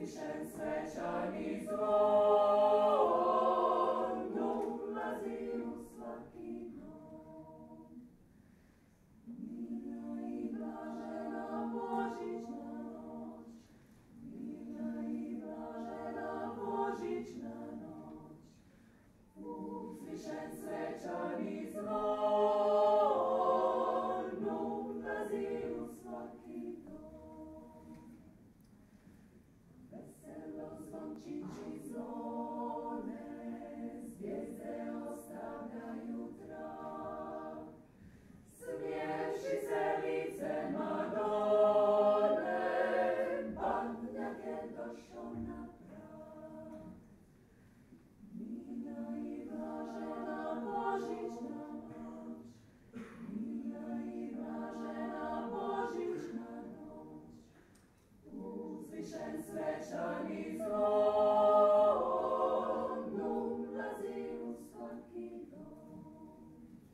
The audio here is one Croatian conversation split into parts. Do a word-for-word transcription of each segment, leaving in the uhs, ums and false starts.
Uzvišen svečani zvon ulazi u svaki dom. Mirna i blažena božićna noć, mirna i blažena božićna noć. Uzvišen svečani zvon ulazi u svaki dom. Veselo zvončići zvone, zvijezde ostavljaju trag. Smiješi se lice Madone, Badnjak je došao na prag. Mirna i blažena božićna noć, mirna i blažena božićna noć. Uzvišen svečani zvon ulazi u svaki dom.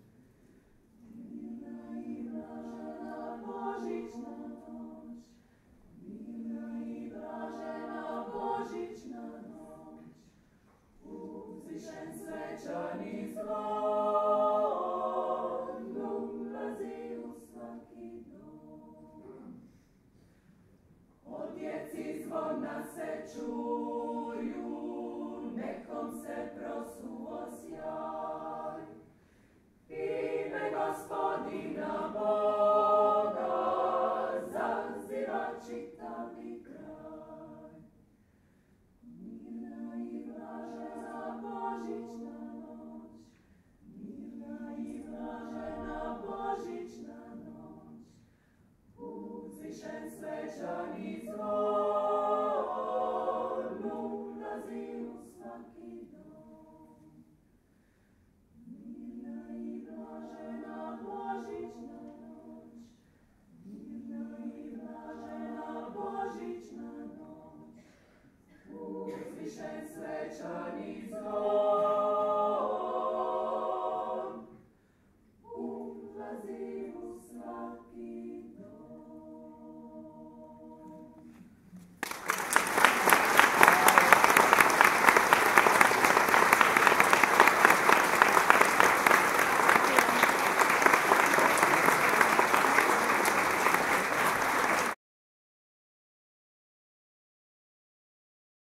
Mirna i blažena božićna noć, mirna i blažena božićna noć. Uzvišen svečani zvon ulazi u svaki dom. Odjeci zvona se čuju, nekom se prosuo sjaj.